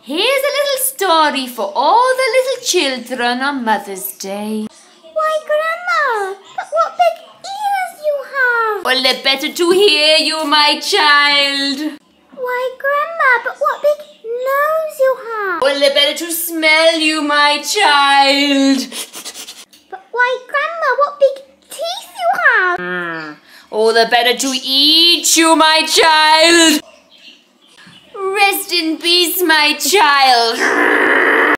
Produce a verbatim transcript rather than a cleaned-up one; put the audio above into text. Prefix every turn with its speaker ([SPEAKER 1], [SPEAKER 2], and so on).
[SPEAKER 1] Here's a little story for all the little children on Mother's Day.
[SPEAKER 2] Why, Grandma, but what big ears you have!
[SPEAKER 1] Well, they're better to hear you, my child.
[SPEAKER 2] Why, Grandma, but what big nose you have!
[SPEAKER 1] Well, they're better to smell you, my child.
[SPEAKER 2] But why, Grandma, what big teeth you have!
[SPEAKER 1] Mm. Oh, the better to eat you, my child. Rest in peace, my child.